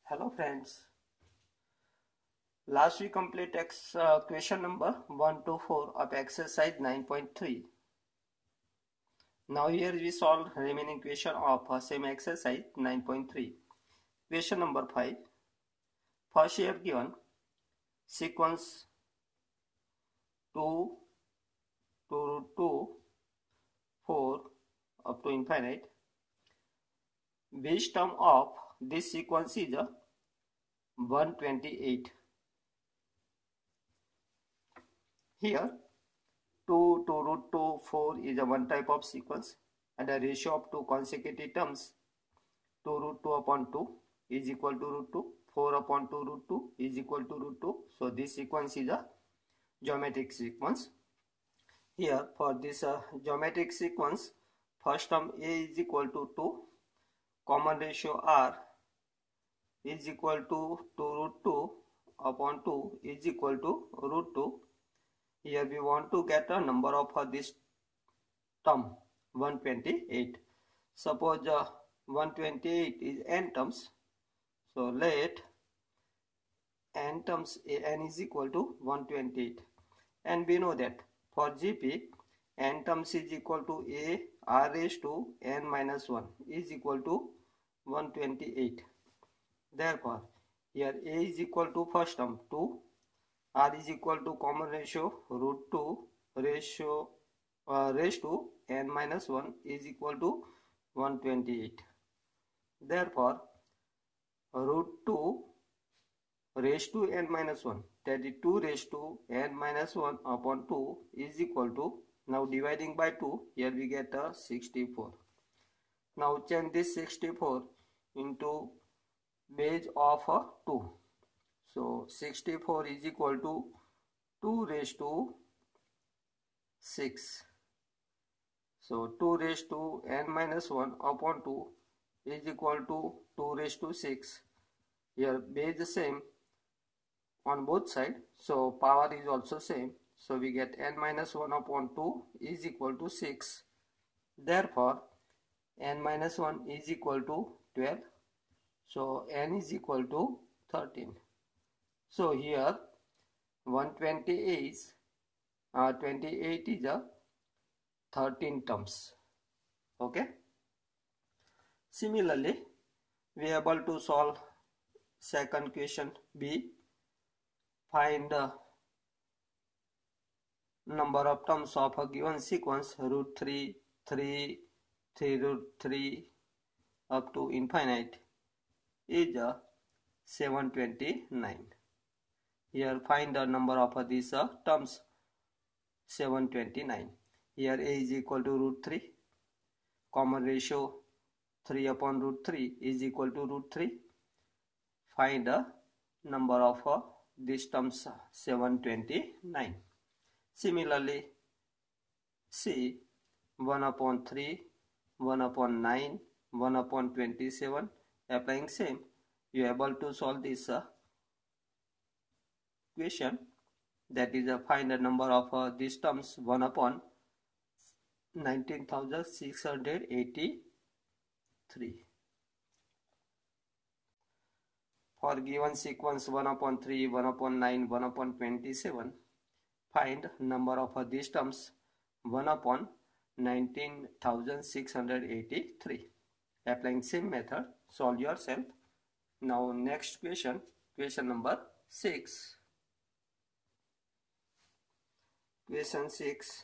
Hello friends, last we complete question number 1 to 4 of exercise 9.3. Now here we solve remaining question of same exercise 9.3. Question number 5. First here given sequence 2 to 2 4 up to infinite. Which term of this sequence is 128? Here 2 to root 2 4 is a one type of sequence, and a ratio of two consecutive terms 2 root 2 upon 2 is equal to root 2, 4 upon 2 root 2 is equal to root 2. So this sequence is a geometric sequence. Here for this geometric sequence, first term a is equal to 2, common ratio r is equal to 2 root 2 upon 2 is equal to root 2. Here we want to get a number of this term 128. Suppose 128 is n terms. So let n terms n is equal to 128. And we know that for GP n terms is equal to a r raised to n minus 1 is equal to 128. Therefore here a is equal to first term 2, r is equal to common ratio root 2 ratio raised to n minus 1 is equal to 128. Therefore root 2 raised to n minus 1, that is 2 raised to n minus 1 upon 2 is equal to, now dividing by 2, here we get a 64. Now change this 64 into base of 2. So 64 is equal to 2 raised to 6. So 2 raised to n minus 1 upon 2 is equal to 2 raised to 6. Here base same on both sides, so power is also same. So we get n minus 1 upon 2 is equal to 6. Therefore n minus 1 is equal to 12. So n is equal to 13. So here 128 is 28 is a 13 terms. Okay. Similarly, we are able to solve second question B. Find the number of terms of a given sequence root 3, 3, 3 root 3 up to infinite is 729. Here find the number of these terms 729. Here a is equal to root 3, common ratio 3 upon root 3 is equal to root 3. Find the number of these terms 729. Similarly C 1 upon 3, 1 upon 9, 1 upon 27. Applying same, you are able to solve this question, that is find the number of these terms 1 upon 19,683. For given sequence 1 upon 3, 1 upon 9, 1 upon 27, find number of these terms 1 upon 19,683. Applying same method, solve yourself. Now next question, question number 6. Question 6.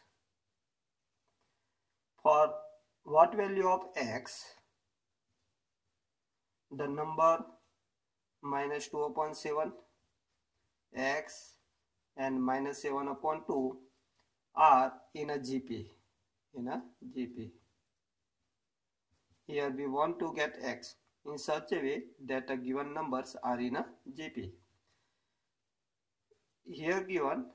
For what value of x the number minus 2 upon 7, x and minus 7 upon 2 are in a GP. Here we want to get x in such a way that the given numbers are in a GP. Here given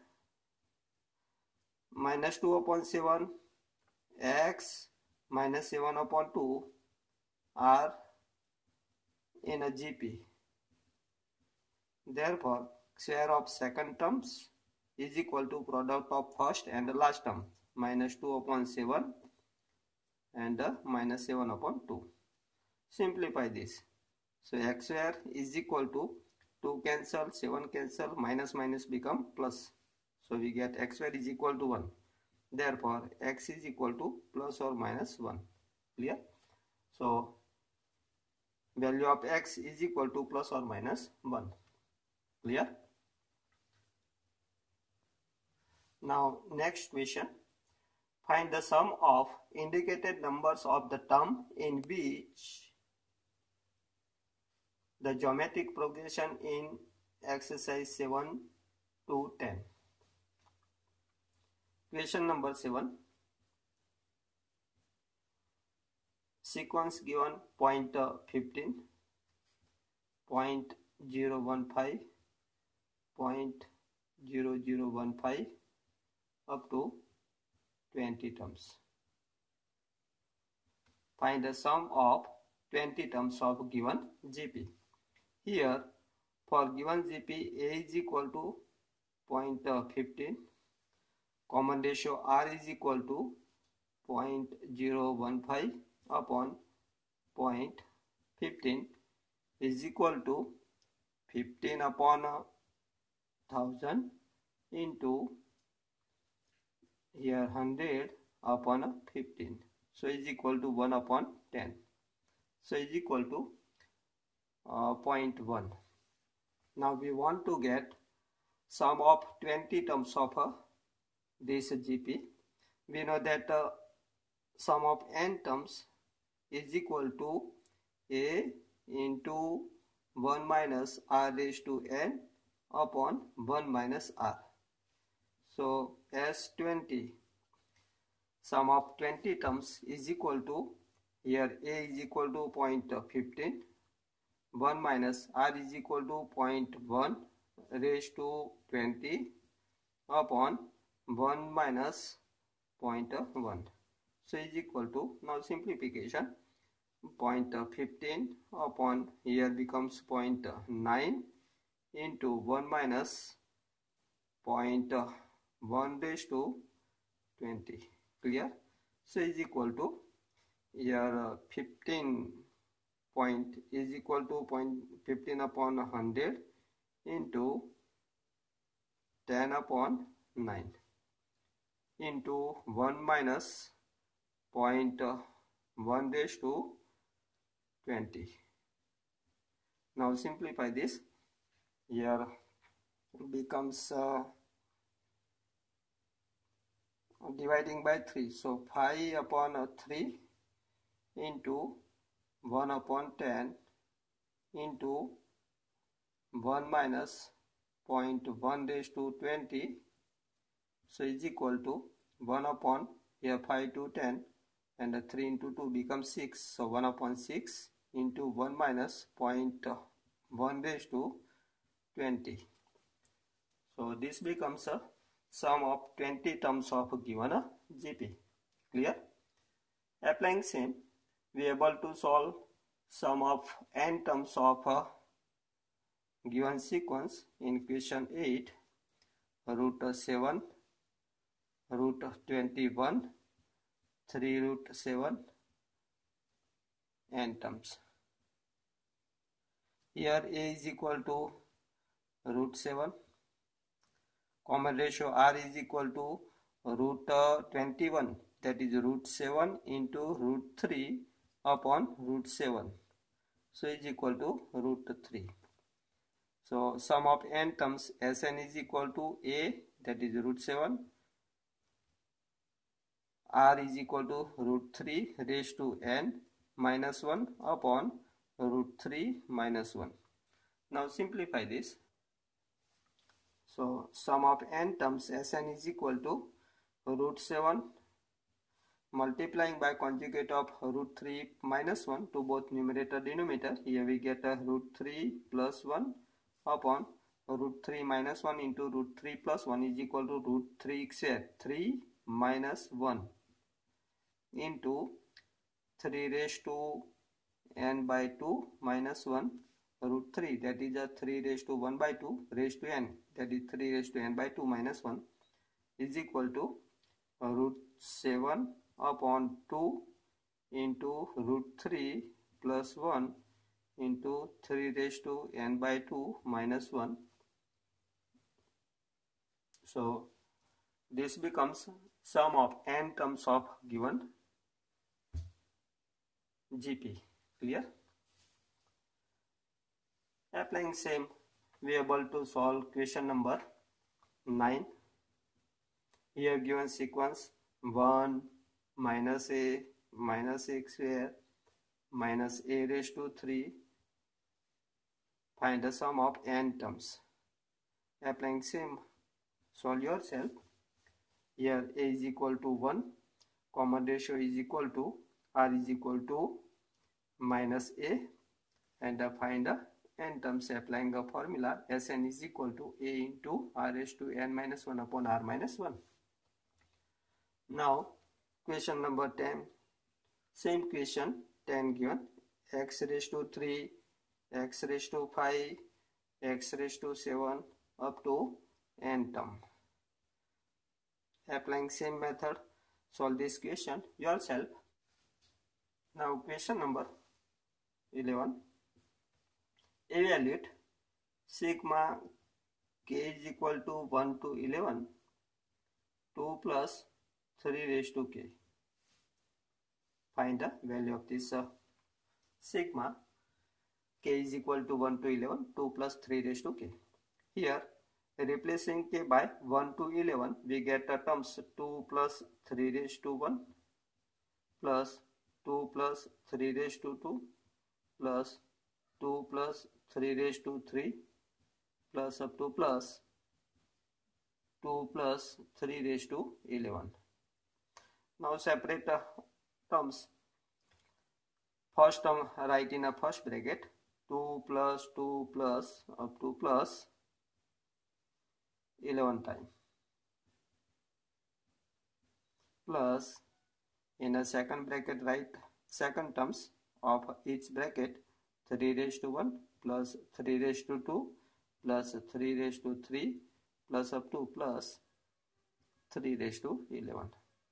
minus 2 upon 7, x minus 7 upon 2 are in a GP. Therefore square of second terms is equal to product of first and the last term, minus 2 upon 7 and minus 7 upon 2. Simplify this. So x square is equal to 2 cancel, 7 cancel, minus minus become plus. So we get x square is equal to 1. Therefore x is equal to plus or minus 1. Clear? So value of x is equal to plus or minus 1. Clear? Now next question. Find the sum of indicated numbers of the term in which the geometric progression in exercise 7 to 10. Question number 7. Sequence given point 15, point 015, point 0015 up to 20 terms. Find the sum of 20 terms of given GP. Here for given GP, A is equal to 0.15, common ratio R is equal to 0.015 upon 0.15 is equal to 15 upon 1000 into here 100 upon 15. So is equal to 1 upon 10. So is equal to 0.1. Now we want to get sum of 20 terms of this GP. We know that sum of n terms is equal to A into 1 minus R raised to n upon 1 minus R. So as 20, sum of 20 terms is equal to, here A is equal to 0.15, 1 minus R is equal to 0.1 raised to 20 upon 1 minus 0.1. So is equal to, now simplification, 0.15 upon here becomes 0.9 into 1 minus 0.1 raised to 20. Clear? So is equal to here 15 point is equal to 0.15 upon 100 into 10 upon 9 into 1 minus 0.1 raised to 20. Now simplify this. Here becomes dividing by 3. So 5 upon 3 into 1 upon 10 into 1 minus 0.1 raised to 20. So is equal to 1 upon here 5 to 10 and 3 into 2 becomes 6. So 1 upon 6 into 1 minus 0.1 raised to 20. So this becomes a sum of 20 terms of given GP. Clear? Applying same, we are able to solve sum of n terms of a given sequence in question 8, root 7, root 21, 3 root 7 n terms. Here A is equal to root 7, common ratio R is equal to root 21, that is root 7 into root 3 upon root 7. So is equal to root 3. So sum of n terms Sn is equal to A, that is root 7, R is equal to root 3 raised to n minus 1 upon root 3 minus 1. Now simplify this. So sum of n terms Sn is equal to root 7 multiplying by conjugate of root 3 minus 1 to both numerator denominator. Here we get a root 3 plus 1 upon root 3 minus 1 into root 3 plus 1 is equal to root 3 square 3 minus 1 into 3 raised to n by 2 minus 1 root 3, that is a 3 raised to 1 by 2 raised to n, that is 3 raised to n by 2 minus 1 is equal to root 7 upon 2 into root 3 plus 1 into 3 raised to n by 2 minus 1. So this becomes sum of n terms of given GP. Clear? Applying same, we are able to solve question number 9. Here given sequence 1 minus a minus x square minus a raised to 3. Find the sum of n terms. Applying same, solve yourself. Here a is equal to 1, common ratio is equal to r is equal to minus a, and find the n terms. Applying the formula, Sn is equal to a into r raised to n minus 1 upon r minus 1. Now question number 10, same question, 10 given, x raised to 3, x raised to 5, x raised to 7 up to n term. Applying same method, solve this question yourself. Now question number 11, evaluate sigma k is equal to 1 to 11, 2 plus 3 raised to k. Find the value of this sigma k is equal to 1 to 11, 2 plus 3 raised to k. Here replacing k by 1 to 11, we get the terms 2 plus 3 raised to 1 plus 2 plus 3 raised to 2 plus 2 plus 3 raised to 3 plus up to plus 2 plus 3 raised to 11. Now separate the terms. First term write in a first bracket, 2 plus 2 plus up to plus 11 times, plus in a second bracket write second terms of each bracket, 3 raised to 1 plus 3 raised to 2 plus 3 raised to 3 plus up to plus 3 raised to 11.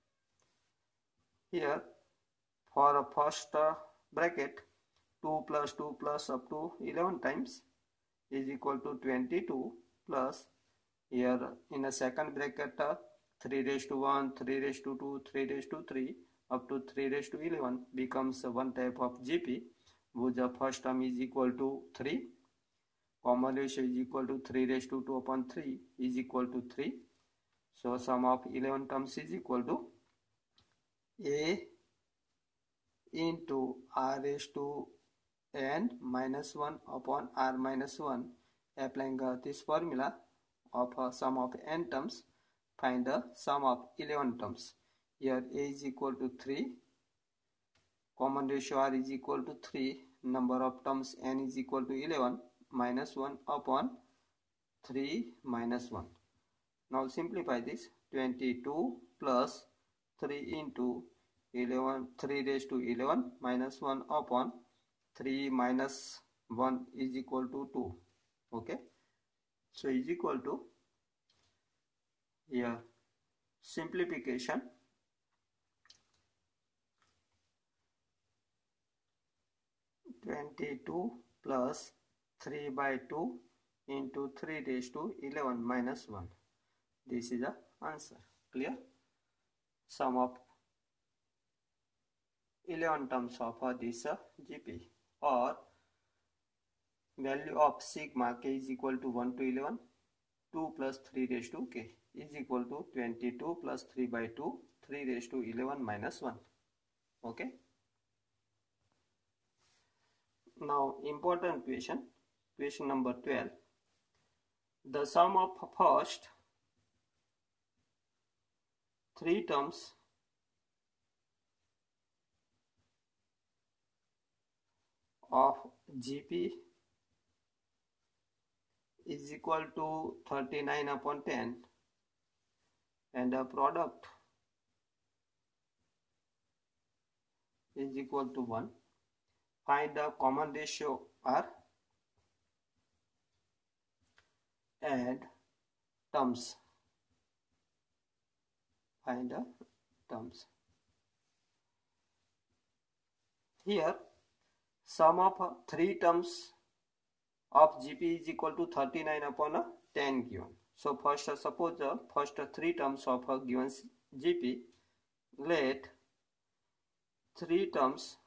Here for a first bracket, 2 plus 2 plus up to 11 times is equal to 22 plus, here in a second bracket 3 raised to 1, 3 raised to 2, 3 raised to 3 up to 3 raised to 11 becomes one type of GP, whose first term is equal to 3, common ratio is equal to 3 raised to 2 upon 3 is equal to 3. So sum of 11 terms is equal to a into r raised to n minus 1 upon r minus 1. Applying this formula of sum of n terms, find the sum of 11 terms. Here a is equal to 3, common ratio r is equal to 3, number of terms n is equal to 11, minus 1 upon 3 minus 1. Now simplify this, 22 plus 3 into 11, 3 raised to 11 minus 1 upon 3 minus 1 is equal to 2. Okay, so is equal to, here simplification, 22 plus 3 by 2 into 3 raised to 11 minus 1. This is the answer. Clear? Sum of 11 terms of this GP, or value of sigma k is equal to 1 to 11, 2 plus 3 raised to k is equal to 22 plus 3 by 2, 3 raised to 11 minus 1. Okay. Now important question, question number 12. The sum of first 3 terms of GP is equal to 39 upon 10, and the product is equal to 1. Find the common ratio R and terms. Find the terms. Here sum of three terms of GP is equal to 39 upon 10 given. So first suppose the first three terms of a given GP, let three terms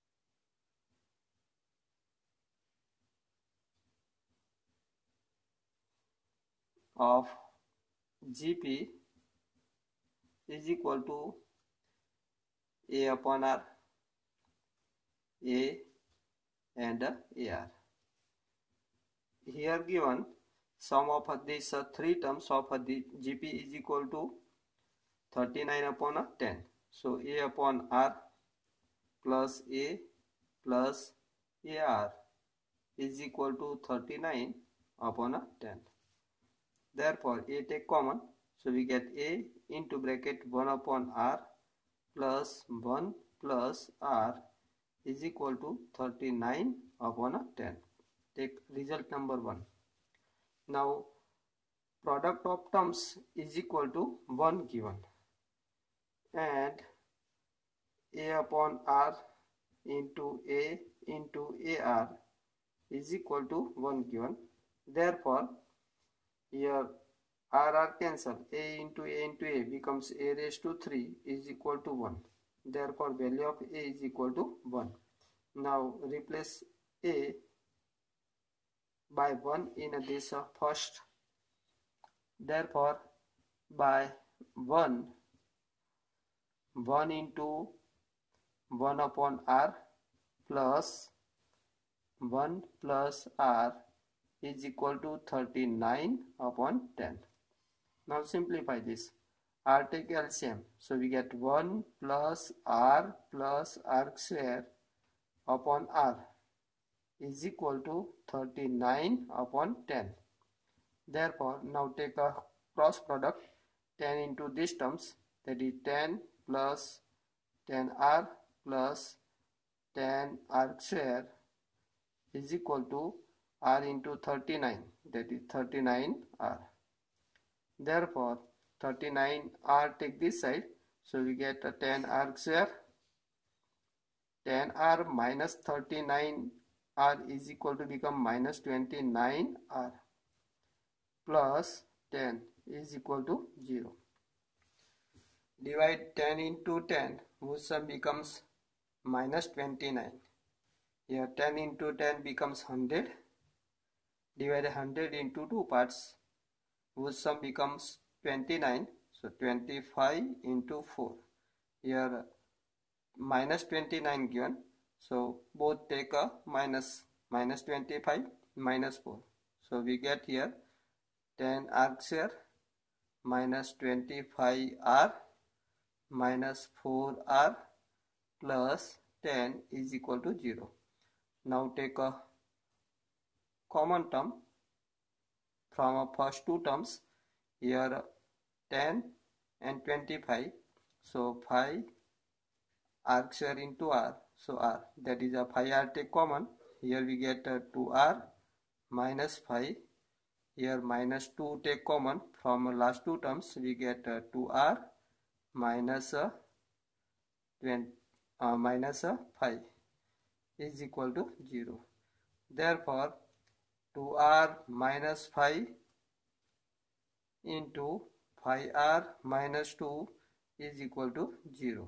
of GP is equal to A upon R, A and AR. Here given sum of these three terms of the GP is equal to 39 upon 10. So A upon R plus A plus AR is equal to 39 upon 10. Therefore A take common, so we get A into bracket 1 upon R plus 1 plus R is equal to 39 upon 10. Take result number 1. Now product of terms is equal to 1 given, and A upon R into A into AR is equal to 1 given. Therefore here R cancel, A into A becomes A raised to 3 is equal to 1. Therefore value of A is equal to 1. Now replace A by 1 in this first. Therefore by 1 into 1 upon R plus 1 plus R is equal to 39 upon 10. Now simplify this. R take LCM, so we get 1 plus R square upon R is equal to 39 upon 10. Therefore now take a cross product, 10 into these terms, that is 10 plus 10R plus 10R square is equal to R into 39, that is 39R. Therefore 39R take this side, so we get a 10R square. 10R minus 39R is equal to become minus 29R plus 10 is equal to 0. Divide 10 into 10, whose sum becomes minus 29. Here 10 into 10 becomes 100. Divide 100 into two parts, whose sum becomes 29. So 25 into 4. Here minus 29 given. So both take a minus 25 minus 4. So we get here 10R square minus 25R minus 4R plus 10 is equal to 0. Now take a common term from our first two terms. Here 10 and 25, so 5 R square into R, so R, that is a 5R take common. Here we get 2R minus 5. Here minus 2 take common from last two terms, we get 2R minus 5 is equal to 0. Therefore 2R minus 5 into 5R minus 2 is equal to 0.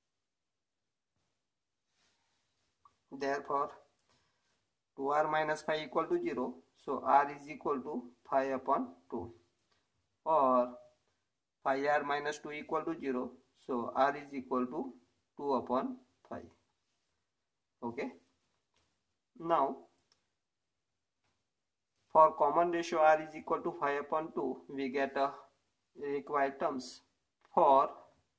Therefore 2R minus 5 equal to 0. So R is equal to 5 upon 2, or 5R minus 2 equal to 0. So R is equal to 2 upon 5. Okay. Now for common ratio R is equal to 5 upon 2, we get a required terms. For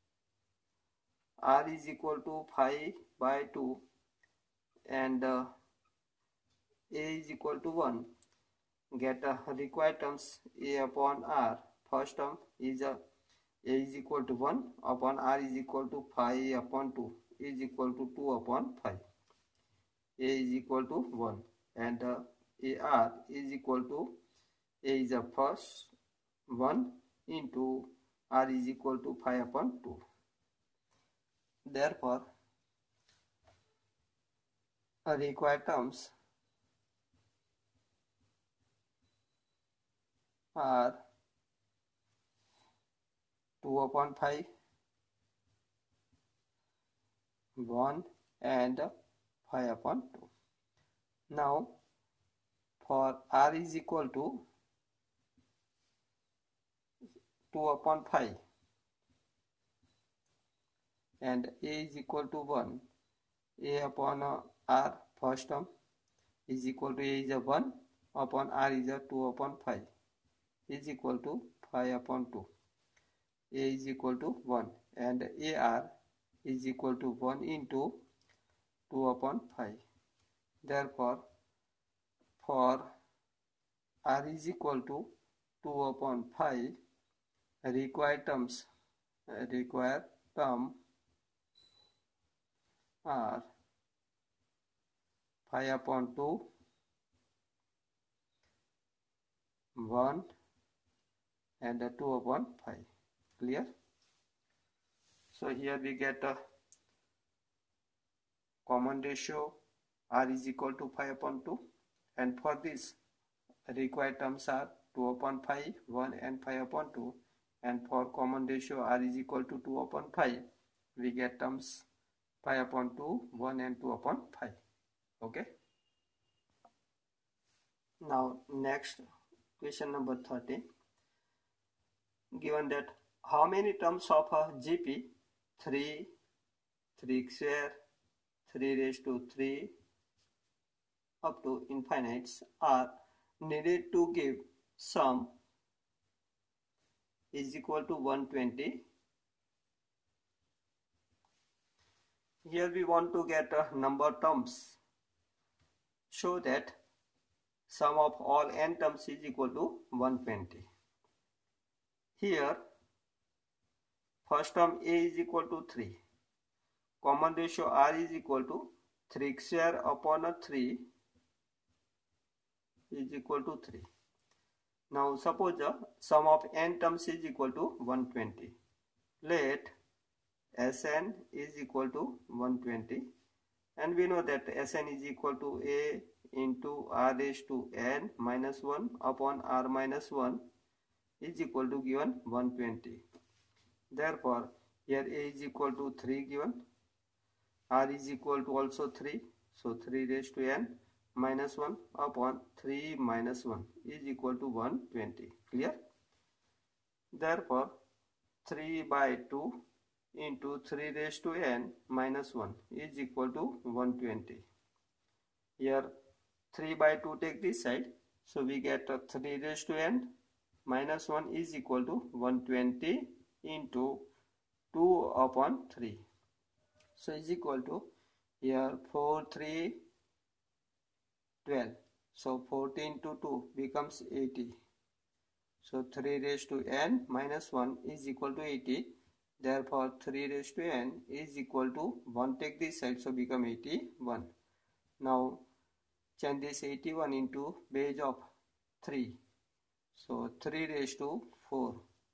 R is equal to 5 by 2 and A is equal to 1, get a required terms A upon R. First term is A is equal to 1 upon R is equal to 5 upon 2 is equal to 2 upon 5. A is equal to 1 and AR is equal to, A is a first 1 into R is equal to 5 upon 2. Therefore required terms are 2/5, 1 and 5/2. Now for r is equal to 2/5 and a is equal to 1, a upon r first term is equal to a is a 1 upon r is a 2/5 is equal to 5/2. A is equal to 1 and AR is equal to 1 into 2/5. Therefore, for R is equal to 2/5, required term are 5/2, 1 and 2/5. Clear? So here we get a common ratio R is equal to 5/2, and for this required terms are 2/5, 1 and 5/2, and for common ratio R is equal to 2/5 we get terms 5/2, 1 and 2/5. Okay. Now next question number 13. Given that how many terms of a GP 3, 3 square, 3 raised to 3 up to infinites are needed to give sum is equal to 120. Here we want to get a number terms so that sum of all n terms is equal to 120. Here first term a is equal to 3. Common ratio r is equal to 3 square upon a 3 is equal to 3. Now suppose the sum of n terms is equal to 120. Let Sn is equal to 120, and we know that Sn is equal to a into r raised to n minus 1 upon r minus 1 is equal to given 120. Therefore here a is equal to 3 given, r is equal to also 3, so 3 raised to n minus 1 upon 3 minus 1 is equal to 120. Clear? Therefore 3/2 into 3 raised to n minus 1 is equal to 120. Here 3/2 take this side, so we get 3 raised to n minus 1 is equal to 120 into 2/3. So is equal to here 4, 3, 12. So 14 to 2 becomes 80. So 3 raised to n minus 1 is equal to 80. Therefore 3 raised to n is equal to 1 take this side, so become 81. Now change this 81 into base of 3. So 3 raised to 4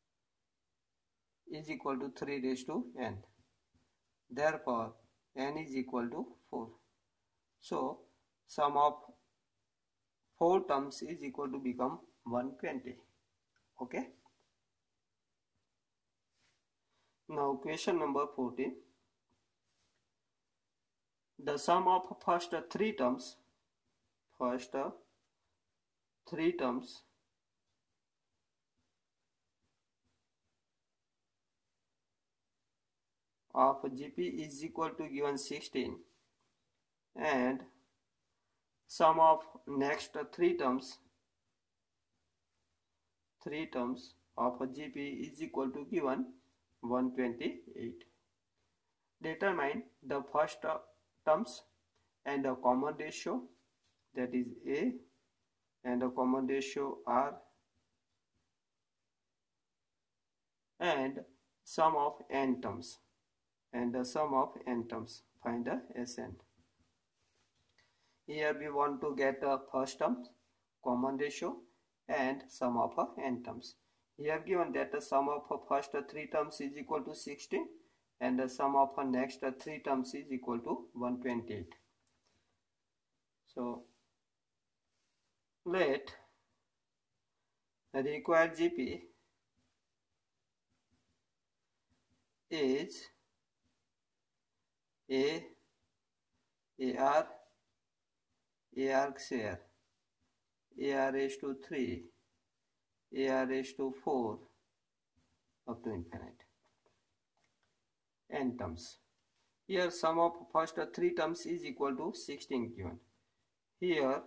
is equal to 3 raised to n. Therefore n is equal to 4. So sum of 4 terms is equal to become 120. Okay. Now question number 14. The sum of first 3 terms of GP is equal to given 16, and sum of next 3 terms of GP is equal to given 128. Determine the first terms and the common ratio, that is A, and the common ratio R, and sum of n terms, and the sum of n terms. Find the Sn. Here we want to get the first term, common ratio, and sum of n terms. Here given that the sum of first 3 terms is equal to 16 and the sum of next 3 terms is equal to 128. So let the required GP is A, AR, AR share, AR raised to 3, AR raised to 4 up to infinite. N terms. Here sum of first 3 terms is equal to 16 given. Here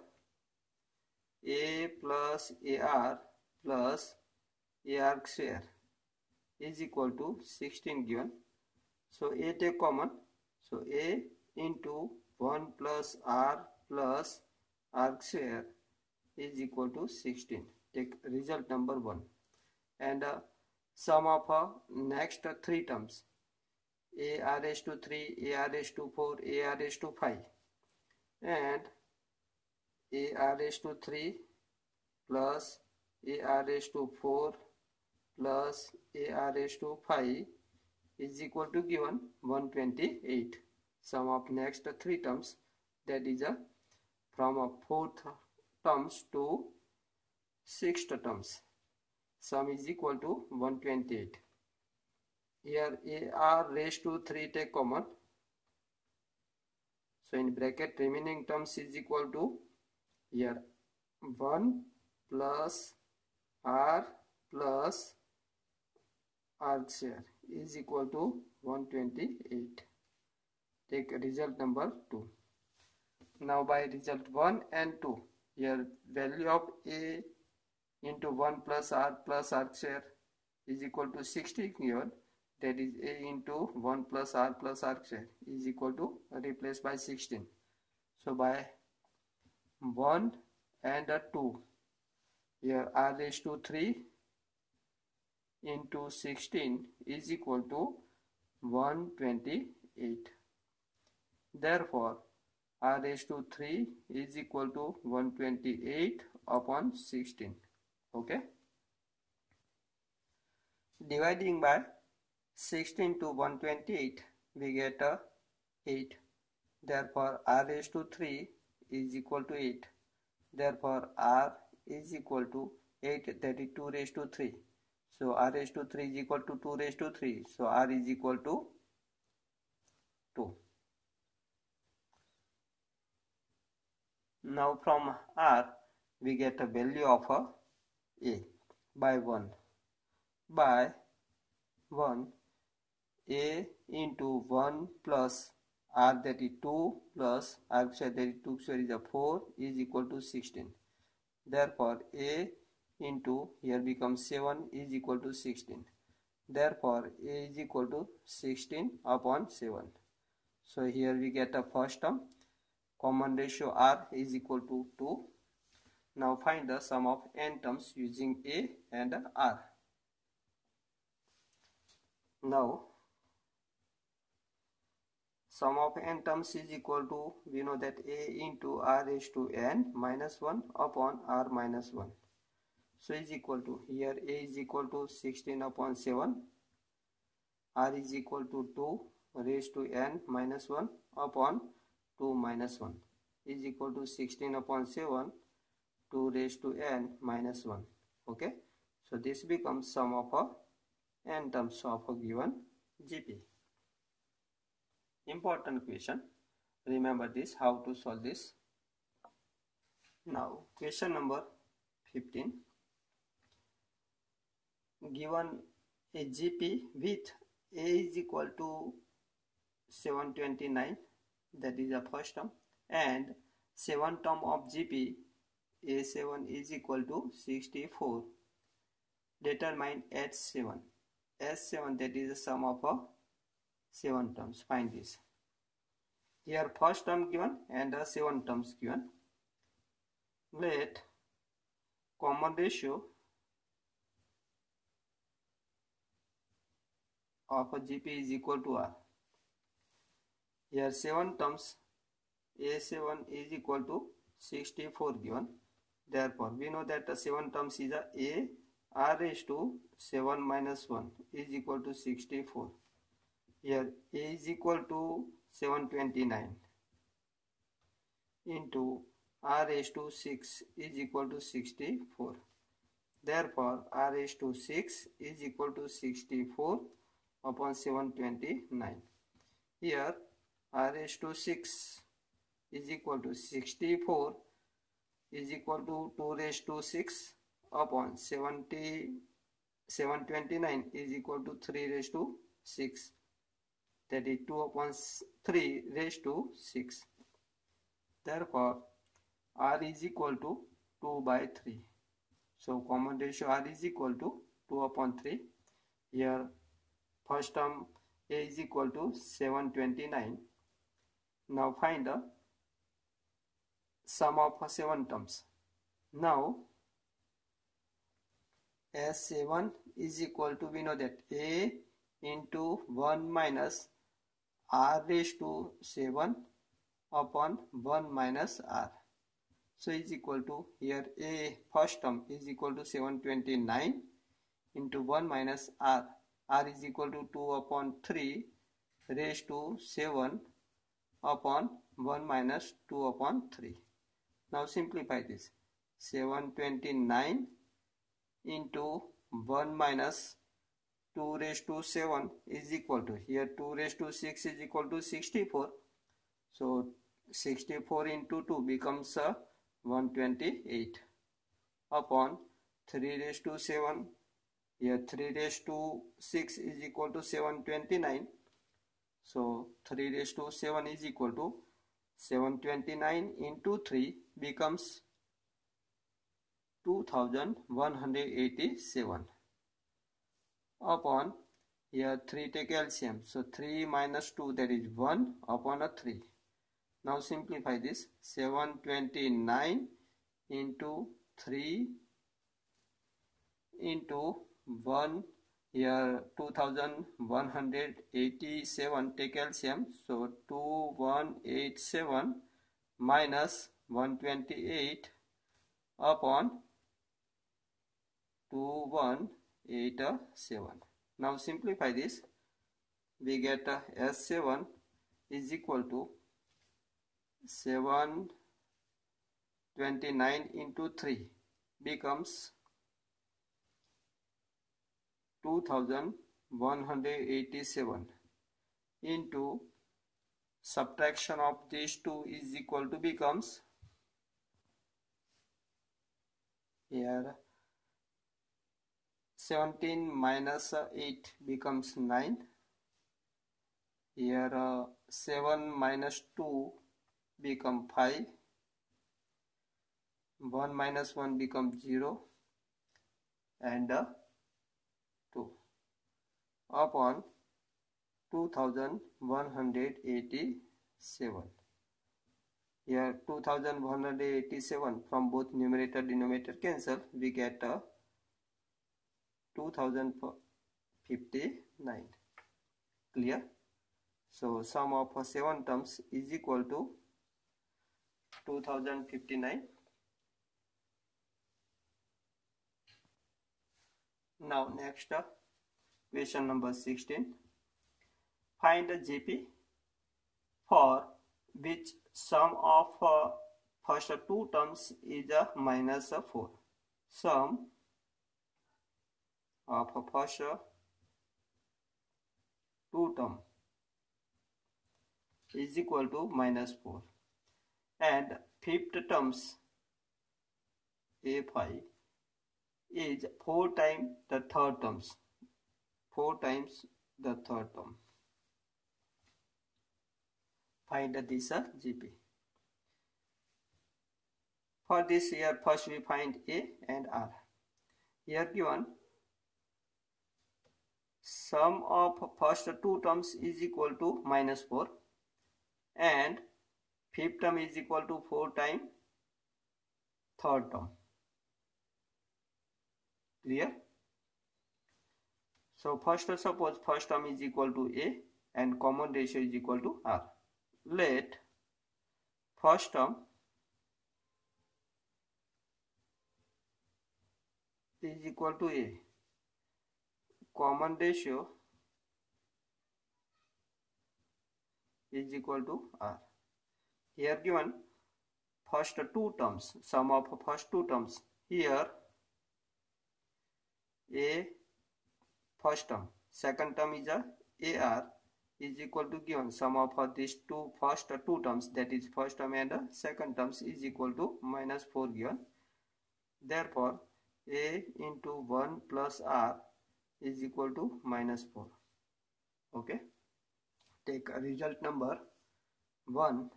A plus AR plus AR square is equal to 16 given. So A take common. So A into 1 plus R plus R square is equal to 16. Take result number 1. And sum of next 3 terms. AR raised to 3, AR raised to 4, AR raised to 5. And AR raised to 3 plus AR raised to 4 plus AR raised to 5 is equal to given 128. Sum of next 3 terms, that is from 4th terms to 6th terms. Sum is equal to 128. Here AR raised to 3 take common. So in bracket remaining terms is equal to here 1 plus R plus R share is equal to 128. Take result number 2. Now by result 1 and 2, here value of A into 1 plus R share is equal to 60 given. That is A into 1 plus R share is equal to replaced by 16. So by 1 and 2, here R raised to 3 into 16 is equal to 128. Therefore, R raised to 3 is equal to 128 upon 16. Okay. Dividing by 16 to 128, we get 8. Therefore, R raised to 3 is equal to 8. Therefore, R is equal to 8, that is 2 raised to 3. So, R raised to 3 is equal to 2 raised to 3. So, R is equal to 2. Now, from R, we get a value of A by 1. By 1, A into 1 plus R, that is 2 plus R square, that is 2 square is 4, is equal to 16. Therefore, A into here becomes 7 is equal to 16. Therefore, A is equal to 16 upon 7. So here we get a first term. Common ratio R is equal to 2. Now find the sum of n terms using A and R. Now sum of n terms is equal to, we know that A into R raised to n minus 1 upon R minus 1. So is equal to, here A is equal to 16 upon 7. R is equal to 2 raised to n minus 1 upon 2 minus 1 is equal to 16 upon 7, 2 raised to n minus 1. Okay. So this becomes sum of n terms of a given GP. Important question. Remember this, how to solve this. Now question number 15. Given a GP with A is equal to 729, that is the first term, and 7 term of GP A7 is equal to 64. Determine H7. S7, that is the sum of 7 terms. Find this. Here first term given and 7 terms given. Let common ratio of a GP is equal to R. Here 7 terms, A7 is equal to 64 given. Therefore, we know that 7 terms is A R raised to 7 minus 1 is equal to 64. Here A is equal to 729 into r raised to 6 is equal to 64. Therefore, r raised to 6 is equal to 64 upon 729. Here, r raised to 6 is equal to 64 is equal to 2 raised to 6 upon 729 is equal to 3 raised to 6. That is 2 upon 3 raised to 6. Therefore, r is equal to 2 by 3. So common ratio r is equal to 2 upon 3. Here first term a is equal to 729. Now find the sum of 7 terms. Now S7 is equal to, we know that a into 1 minus r raised to 7 upon 1 minus r. So is equal to, here a first term is equal to 729 into 1 minus r. R is equal to 2 upon 3 raised to 7 upon 1 minus 2 upon 3. Now simplify this. 729 into 1 minus 2 raised to 7 is equal to, here 2 raised to 6 is equal to 64. So 64 into 2 becomes 128 upon 3 raised to 7. Here 3 raised to 6 is equal to 729. So 3 raised to 7 is equal to 729 into 3 becomes 2187 upon, here 3 take LCM. So 3 minus 2, that is 1 upon a 3. Now simplify this. 729 into 3 into 1, here 2187 take LCM. So 2187 minus 128 upon 2187. Now simplify this. We get S7 is equal to 729 into 3 becomes 2187 into subtraction of these two is equal to becomes, here 17 minus 8 becomes 9. Here 7 minus 2 become 5. 1 minus 1 becomes 0 and 2 upon 2187. Here 2187 from both numerator denominator cancel, we get 2059. Clear? So sum of 7 terms is equal to 2059. Now next question number 16. Find the GP for which sum of first two terms is minus 4. Sum of first two terms is equal to minus 4, and fifth terms A5 is 4 times the third terms. 4 times the third term. Find this GP. For this, here first we find A and R. Here given sum of first two terms is equal to minus 4 and fifth term is equal to 4 times third term. Clear? So first suppose first term is equal to A and common ratio is equal to R. Let first term is equal to A, common ratio is equal to R. Here given first two terms, sum of first two terms. Here a first term, second term is a AR is equal to given sum of these two first two terms, that is first term and second terms is equal to -4 given. Therefore A into 1 plus R is equal to -4. Okay, take a result number 1.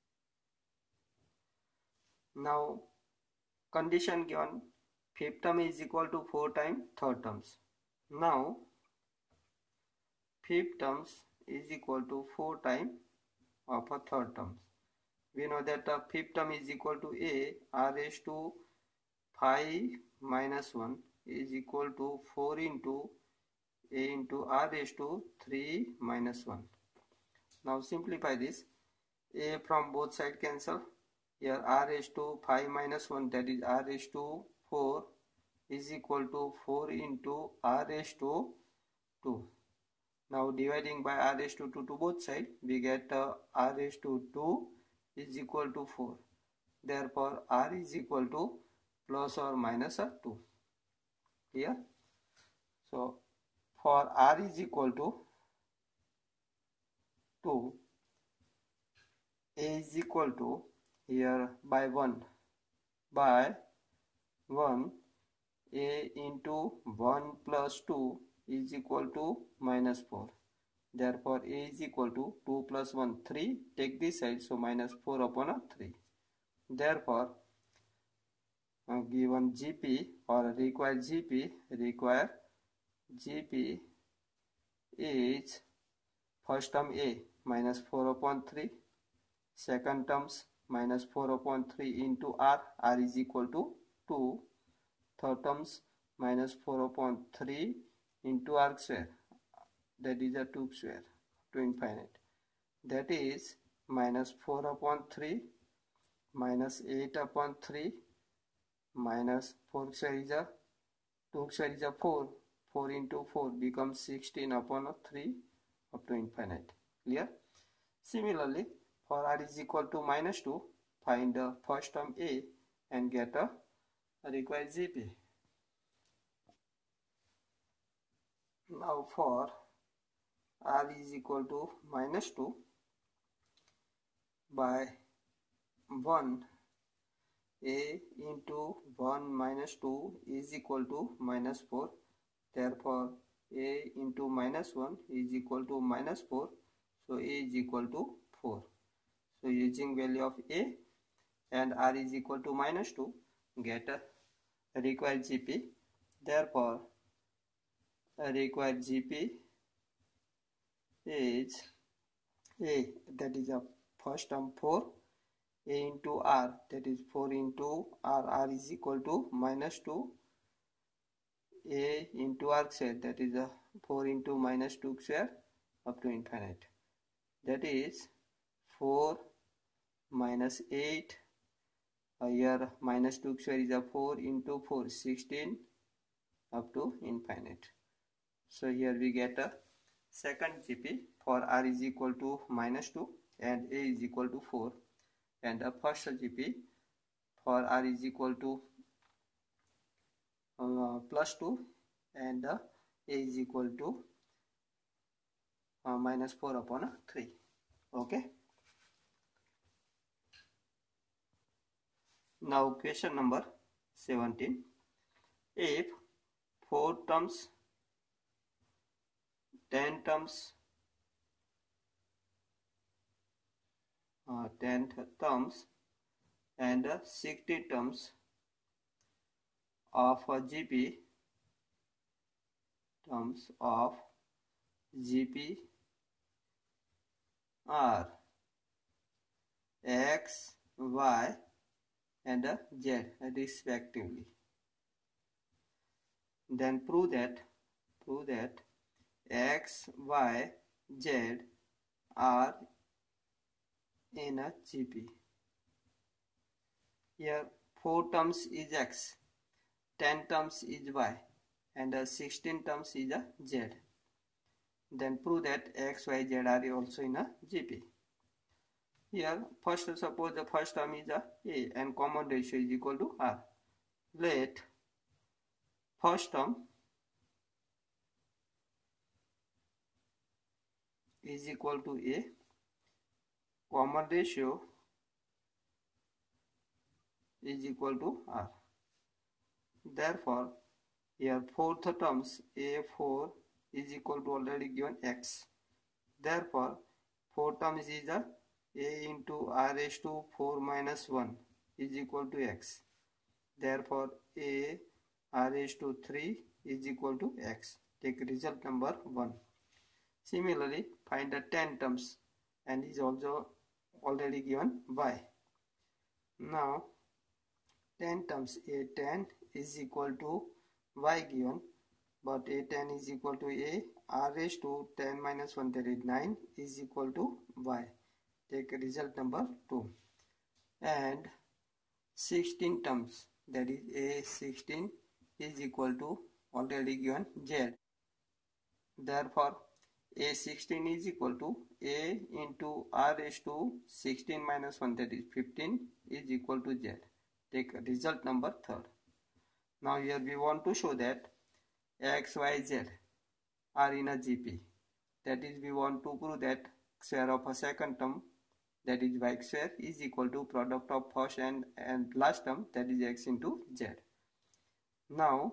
Now condition given, fifth term is equal to 4 times third terms. Now fifth terms is equal to 4 times of a third terms. We know that the fifth term is equal to A R raised to 5 minus 1 is equal to 4 into A into R raised to 3 minus 1. Now simplify this. A from both sides cancel. Here R raised to 5 minus 1, that is R raised to 4 is equal to 4 into R raised to 2. Now dividing by R raised to 2 to both sides, we get R raised to 2 is equal to 4. Therefore R is equal to plus or minus 2. Clear? So for R is equal to 2, A is equal to, here by 1, A into 1 plus 2 is equal to -4. Therefore A is equal to 2 plus 1, 3. Take this side, so -4 upon 3. Therefore given GP or required GP is first term A -4 upon 3, second terms -4 upon 3 into R is equal to 2, third terms -4 upon 3 into R square, that is a 2 square to infinite, that is -4 upon 3 -8 upon 3 minus 4 square is a 2 square is a 4, 4 into 4 becomes 16 upon 3 up to infinite. Clear? Similarly, for R is equal to -2, find the first term A and get a required GP. Now for R is equal to -2 by 1, A into 1 minus 2 is equal to -4. Therefore A into -1 is equal to -4. So A is equal to 4. So using value of A and R is equal to -2, get a required GP. Therefore a required GP is A, that is a first term 4, A into R, that is 4 into R is equal to -2, A into R square, that is a 4 into -2 square up to infinite, that is 4 minus 8, here -2 square is a 4 into 4, 16 up to infinite. So here we get a second GP for R is equal to -2 and A is equal to 4, and a first GP for R is equal to +2 and A is equal to -4 upon 3. Okay. Now question number 17. If 4 terms, 10 terms, 10 terms and 60 terms of GP are X, Y and Z respectively, then prove that X, Y, Z are in a GP. Here 4 terms is X, 10 terms is Y and 16 terms is a Z. Then prove that X, Y, Z are also in a GP. Here first suppose the first term is a and common ratio is equal to r. Let first term is equal to a, common ratio is equal to r. Therefore here fourth terms a4 is equal to already given x. Therefore fourth terms is a into r raised to 4 minus 1 is equal to x. Therefore a r raised to 3 is equal to x. Take result number 1. Similarly, find the 10 terms and is also already given y. Now 10 terms a10 is equal to y given, but a10 is equal to a r raised to 10 minus 1, that is 9 is equal to y. Take result number 2. And 16 terms, that is a16 is equal to already given z. Therefore a16 is equal to a into r raised to 16 minus 1, that is 15 is equal to z. Take result number 3rd. Now here we want to show that x, y, z are in a GP. That is, we want to prove that square of a second term, that is y square, is equal to product of first and last term, that is x into z. Now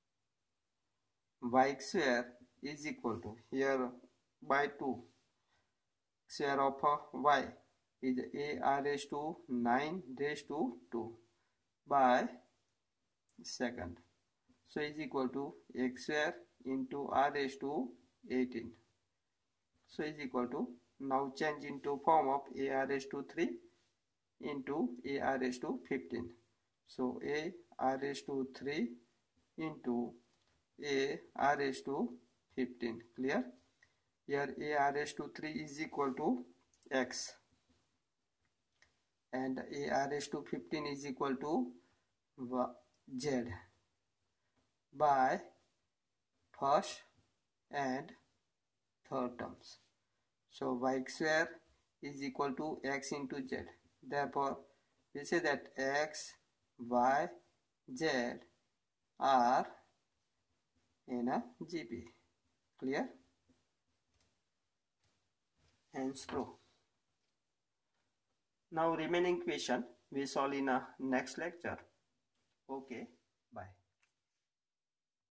y square is equal to, here by 2, square of y is a r raised to 9 raised to 2 by second. So is equal to x square into r raised to 18. So is equal to, now change into form of a r raised to 3 into a r raised to 15. So a r raised to 3 into a r raised to 15. Clear? Here a r raised to 3 is equal to x and a r raised to 15 is equal to z by first and third terms. So y square is equal to x into z. Therefore we say that x, y, z are in a GP. Clear? Hence true. Now remaining question we solve in a next lecture. Okay.